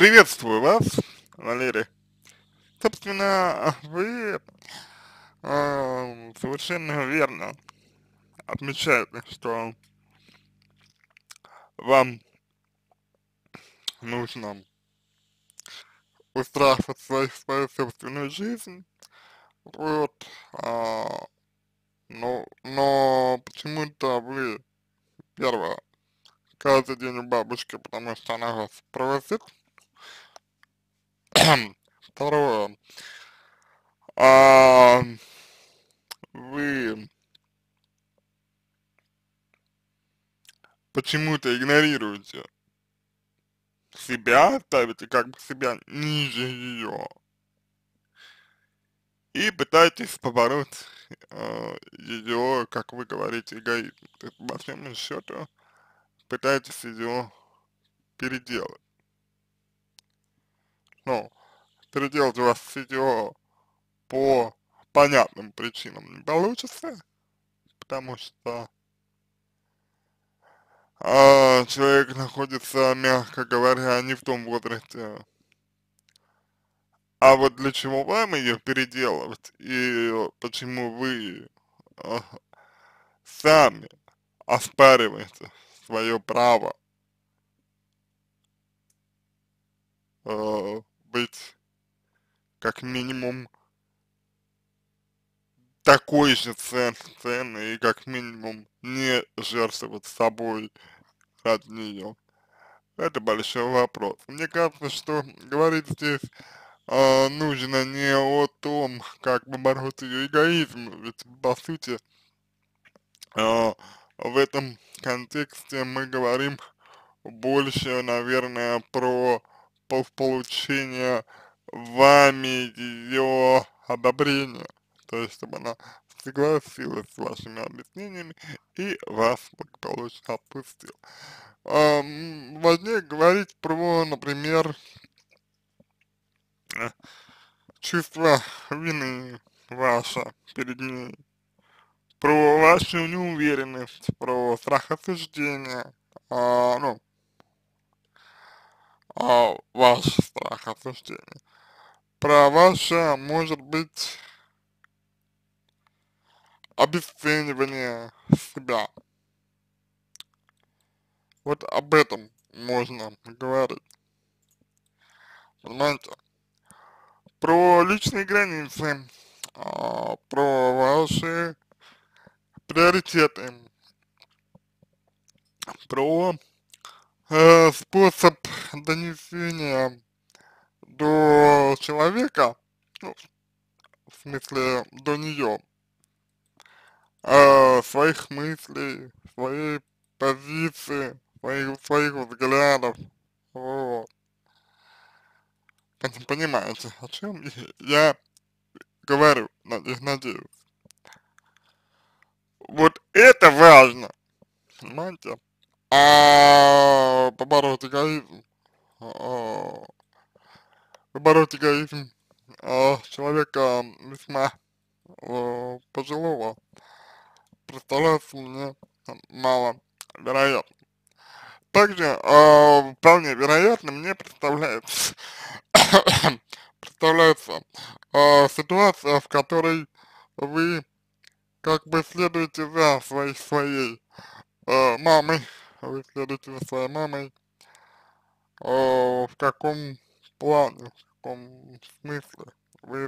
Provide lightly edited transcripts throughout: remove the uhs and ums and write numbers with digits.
Приветствую вас, Валерий. Собственно, вы совершенно верно отмечаете, что вам нужно устраивать свою собственную жизнь, вот, но почему-то вы, первое, каждый день у бабушки, потому что она вас просит, второе, а, вы почему-то игнорируете себя, ставите как бы себя ниже ее и пытаетесь побороть ее, как вы говорите, эгоизм. То есть, по всему счету, пытаетесь ее переделать. Ну, переделать у вас ее по понятным причинам не получится, потому что человек находится, мягко говоря, не в том возрасте. А вот для чего вам ее переделывать и почему вы э, сами оспариваете свое право быть как минимум такой же ценной и как минимум не жертвовать собой ради нее. Это большой вопрос. Мне кажется, что говорить здесь нужно не о том, как побороть ее эгоизм, ведь по сути в этом контексте мы говорим больше, наверное, про получение вами ее одобрения, то есть чтобы она согласилась с вашими объяснениями и вас благополучно отпустила. Важнее говорить про, например, э, чувство вины ваше перед ней, про вашу неуверенность, про страх осуждения, ну, ваш страх осуждения, про ваше, может быть, обесценивание себя. Вот об этом можно говорить, понимаете? Про личные границы, про ваши приоритеты, про способ донесения до человека, ну, в смысле, до нее, своих мыслей, своей позиции, своих взглядов, вот. Понимаете, о чем я говорю, надеюсь. Вот это важно, понимаете? А побороть эгоизм, а, побороть эгоизм человека весьма пожилого представляется мне мало вероятно. Также вполне вероятно мне представляется, представляется ситуация, в которой вы как бы следуете за своей мамой, вы следуете за своей мамой, в каком плане, в каком смысле вы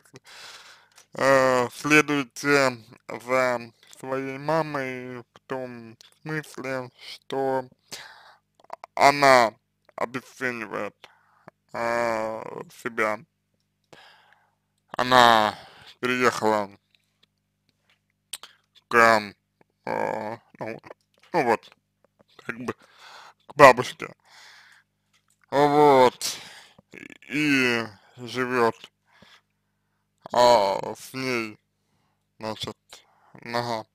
следуете за своей мамой в том смысле, что она обесценивает себя, она переехала к, ну вот, как бы к бабушке, вот, и живет с ней, значит, на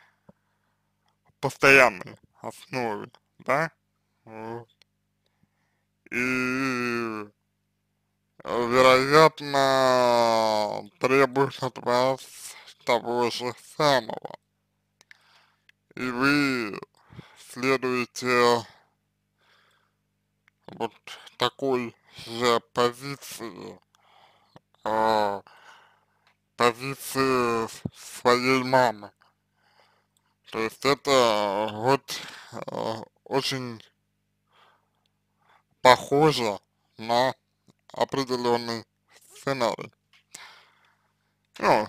постоянной основе, да, вот. И вероятно требует от вас того же самого. И вы следуете вот такой же а, позиции своей мамы. То есть это вот очень похоже на определенный сценарий. Ну,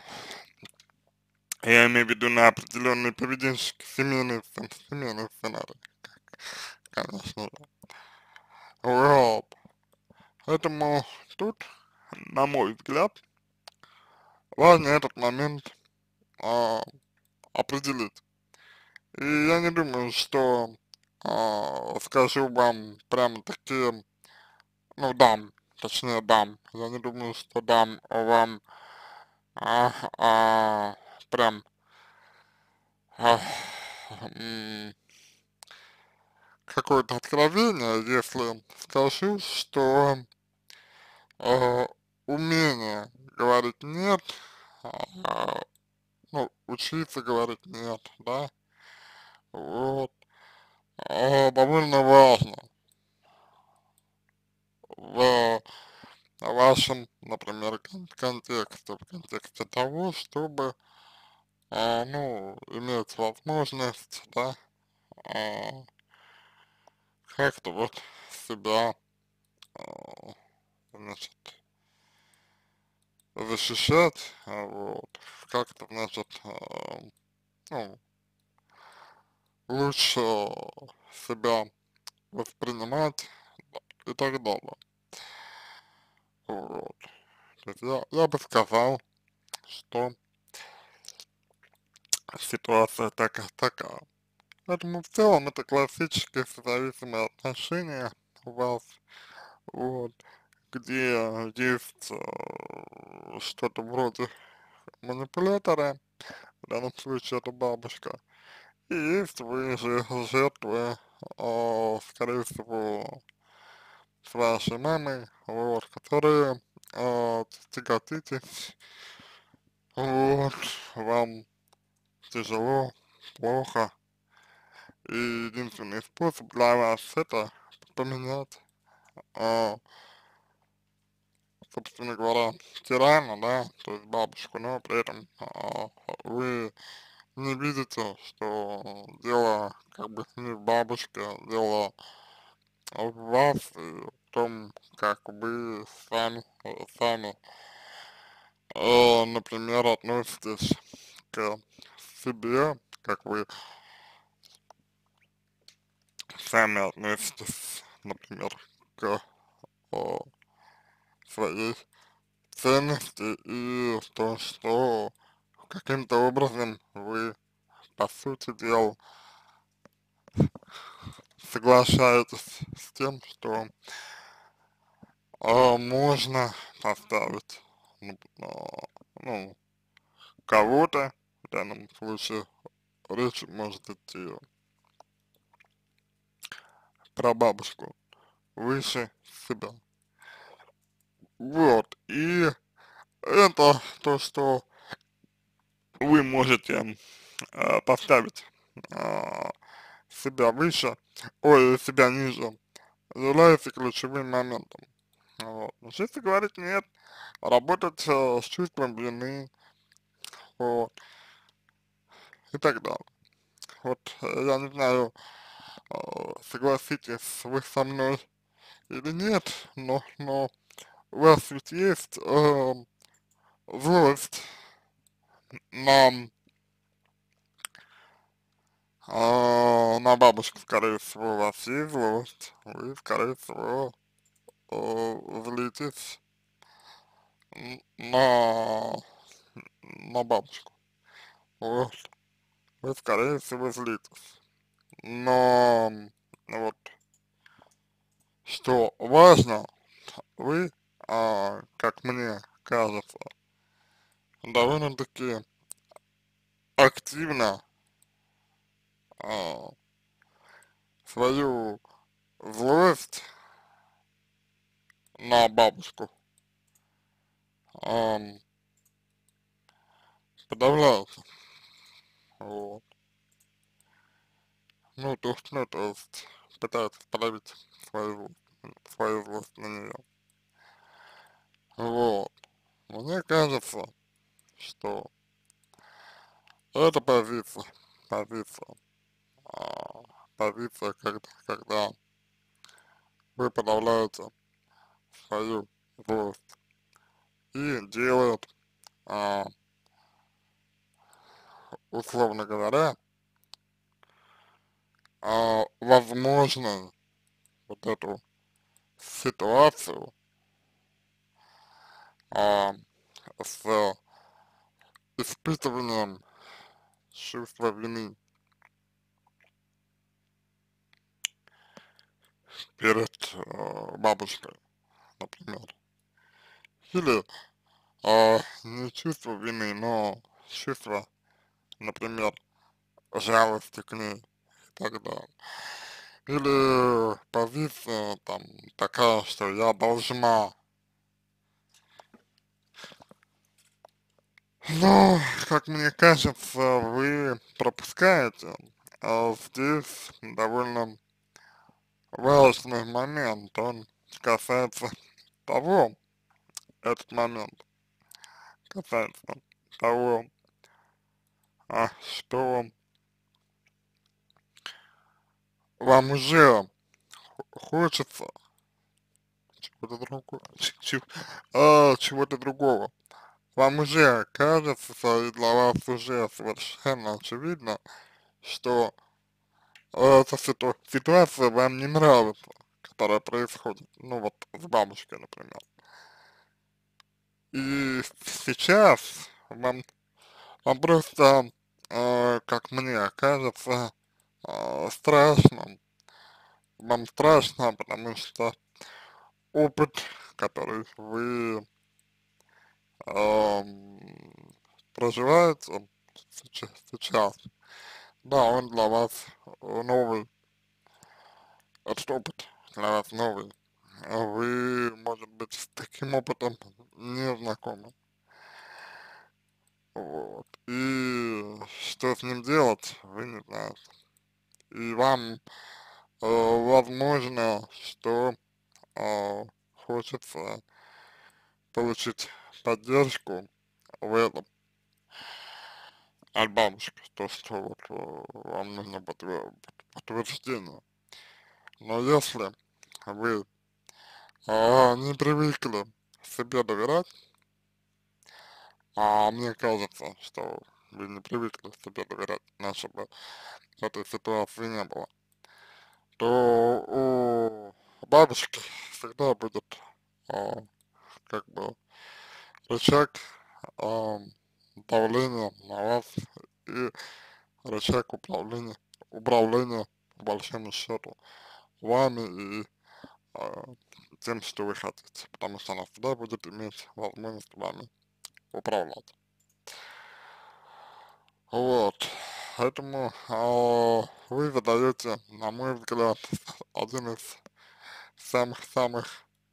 я имею в виду на определенный поведенческий семейный сценарий, конечно же. Вот. Поэтому тут, на мой взгляд, важно этот момент а, определить. И я не думаю, что скажу вам прямо таки, ну, дам, точнее дам. Я не думаю, что дам вам а, а, прям а, м, какое-то откровение, если скажу, что а, умение говорить нет, а, ну, учиться говорить нет, да, вот, довольно важно в вашем, например, контексте, в контексте того, чтобы, ну, иметь возможность, да, а, как-то вот себя, а, значит, защищать, вот, как-то, значит, ну, лучше себя воспринимать и так далее. Вот. То есть я бы сказал, что ситуация такая. Поэтому в целом это классические созависимые отношения у вас, вот, где есть что-то вроде манипулятора, в данном случае это бабушка, и есть вы же жертвы, скорее всего, с вашей мамой, вот, которые тяготитесь, вот, вам тяжело, плохо, и единственный способ для вас это поменять, а, собственно говоря, тирана, да, то есть бабушку, но при этом вы не видите, что дело как бы не в бабушке, а дело в вас и в том, как вы сами например, относитесь к себе, как вы сами относитесь, например, к э, своей ценности и то, что каким-то образом вы, по сути дела, соглашаетесь с тем, что можно поставить, ну, кого-то, в данном случае речь может идти про бабушку, выше себя. Вот, и это то, что вы можете поставить а, себя выше, ой, себя ниже, является ключевым моментом. Вот. Но если говорить нет, работать с чувством вины, вот, и так далее. Вот, я не знаю, согласитесь вы со мной или нет, но у вас ведь есть злость на, на бабушку, скорее всего, у вас есть злость, вы, скорее всего, злитесь на, на бабушку, вот, вы, скорее всего, злитесь. Но вот что важно, вы, как мне кажется, довольно-таки активно а, свою злость на бабушку ам, подавляете. Вот. Ну, то есть пытаетесь подавить свою злость. свою злость на нее. Вот. Мне кажется, что это позиция, а, позиция, когда вы подавляете свою злость и делает, а, условно говоря, возможной вот эту ситуацию а, с испытыванием чувства вины перед бабушкой, например. Или не чувство вины, но чувство, например, жалости к ней и так далее. Или позиция там такая, что я должна. Но, как мне кажется, вы пропускаете здесь довольно важный момент. Он касается того, этот момент касается того, что вам уже хочется чего-то другого, чего-то другого. Вам уже кажется, и для вас уже совершенно очевидно, что эта ситуация вам не нравится, которая происходит, ну вот с бабушкой, например. И сейчас вам просто, как мне кажется, страшно, вам страшно, потому что опыт, который вы ам, проживаете сейчас, да, он для вас новый, этот опыт для вас новый. Вы, может быть, с таким опытом не знакомы. Вот. И что с ним делать, вы не знаете. И вам, возможно, что хочется получить поддержку в этом от бабушки, то, что вот вам нужно подтверждение. Но если вы не привыкли себе доверять, а мне кажется, что вы не привыкли себе доверять, иначе бы этой ситуации не было, то у бабушки всегда будет а, как бы рычаг а, давления на вас и рычаг управления по большому счету вами и а, тем, что вы хотите, потому что она всегда будет иметь возможность вами управлять. Вот, поэтому вы задаете, на мой взгляд, один из самых-самых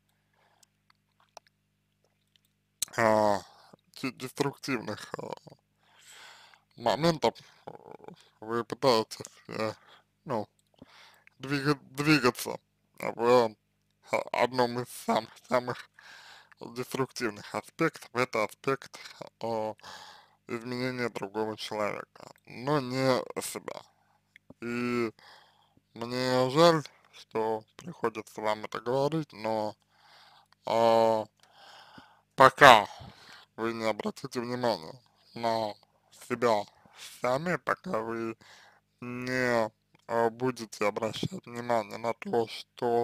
а, деструктивных моментов. Вы пытаетесь, ну, двигаться в одном из самых деструктивных аспектов, это аспект изменения другого человека, но не себя. И мне жаль, что приходится вам это говорить, но а, пока вы не обратите внимание на себя сами, пока вы не будете обращать внимание на то, что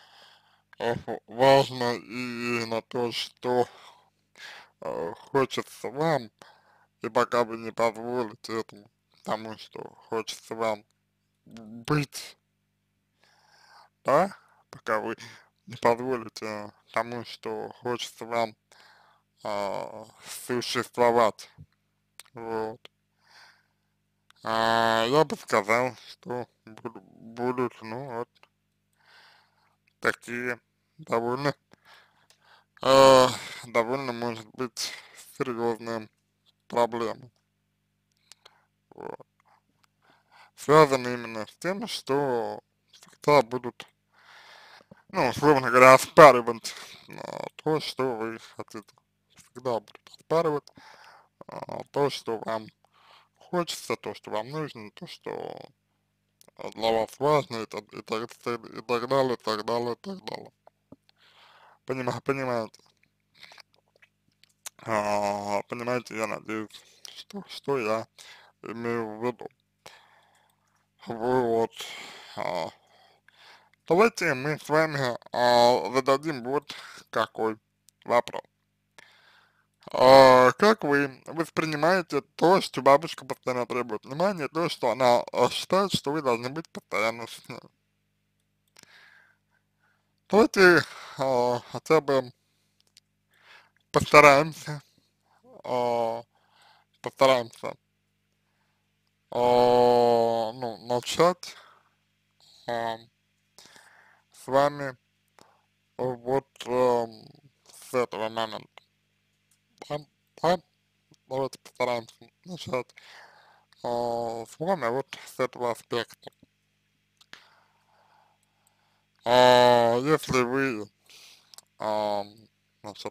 важно и на то, что хочется вам, и пока вы не позволите этому, тому, что хочется вам быть, да, пока вы не позволите тому, что хочется вам существовать, вот. Я бы сказал, что будут, ну, вот такие довольно, а, довольно, может быть, серьезные проблемы, вот. Связаны именно с тем, что всегда будут ну, условно говоря, оспаривать то, что вы хотите. Всегда будут оспаривать то, что вам хочется, то, что вам нужно, то, что для вас важно, и так далее, и так далее, и так далее. Понимаете? Понимаете, я надеюсь, что я имею в виду. Вот. А, Давайте мы с вами зададим вот какой вопрос. Как вы воспринимаете то, что бабушка постоянно требует внимания, то, что она считает, что вы должны быть постоянно с ней? Давайте хотя бы постараемся, а, постараемся, ну, начать а, с вами вот с этого момента. Да, да? Давайте постараемся начать с вами вот с этого аспекта. Если вы, а, значит,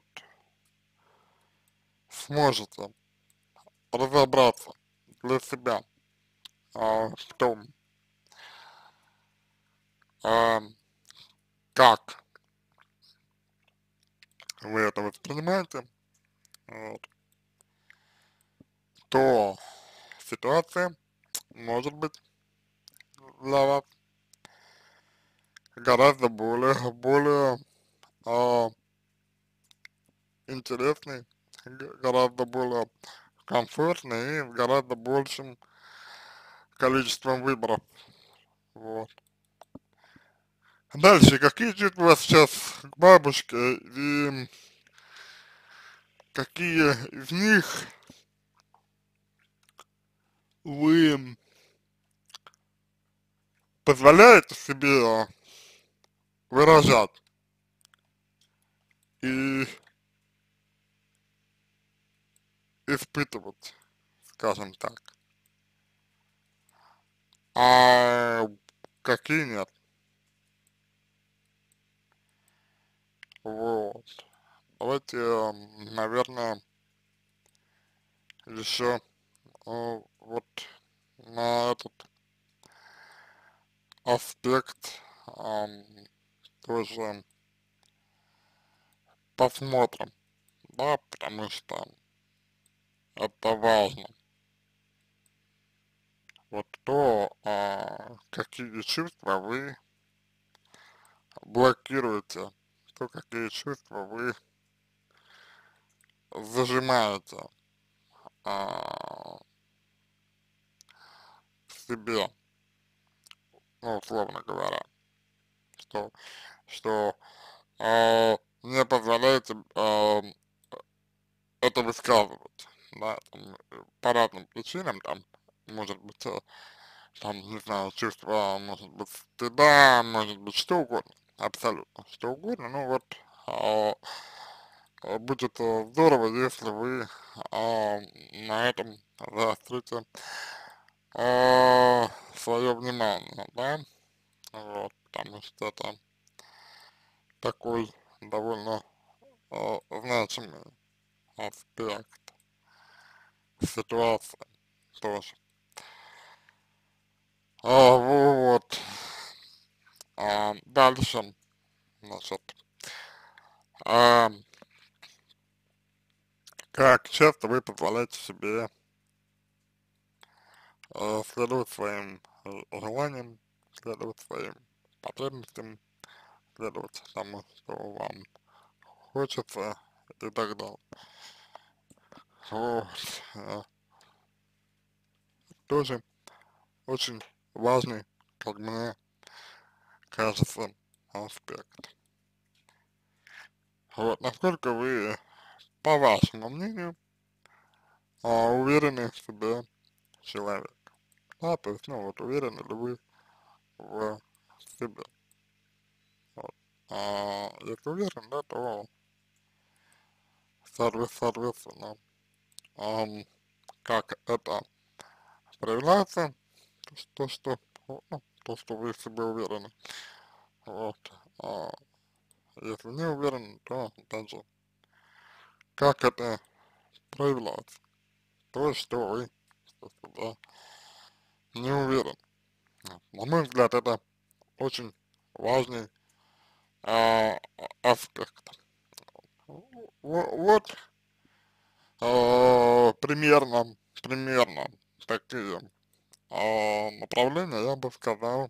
сможете разобраться для себя в том, а, как вы это воспринимаете, вот, то ситуация может быть для вас гораздо более а, интересной, гораздо более комфортной и с гораздо большим количеством выборов. Вот. Дальше, какие чувства у вас сейчас к бабушке и какие из них вы позволяете себе выражать и испытывать, скажем так, а какие нет? Вот. Давайте, наверное, еще вот на этот аспект тоже посмотрим, да, потому что это важно. Вот то, какие чувства вы блокируете, то, какие чувства вы зажимаете в себе, ну, условно говоря, что, что не позволяете это высказывать, да, там, по разным причинам, там, может быть, там, не знаю, чувство, может быть, стыда, может быть, что угодно, абсолютно, что угодно, ну, вот, а, будет здорово, если вы на этом заострите свое внимание, да, вот, потому что это такой довольно значимый аспект ситуации тоже. Вот, дальше, значит, а, как часто вы позволяете себе следовать своим желаниям, следовать своим потребностям, следовать тому, что вам хочется и так далее. Вот. Тоже очень важный, как мне кажется, аспект. Вот, насколько вы, по вашему мнению, уверены в себе человек. Да, то есть, ну вот, уверены ли вы в себе. Вот. Если уверен, да, то, соответственно, как это проявляется, то, что вы в себе уверены. Вот. Если не уверен, то, опять же, как это проявляется? То, что вы, да, не уверен. На мой взгляд, это очень важный аспект. Вот примерно такие направления, я бы сказал,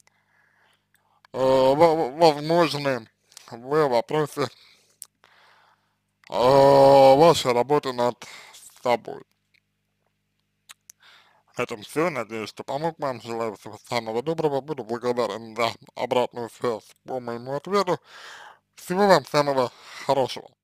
возможны в вопросе вашей работы над собой. На этом все. Надеюсь, что помог вам. Желаю всего самого доброго. Буду благодарен за обратную связь по моему ответу. Всего вам самого хорошего.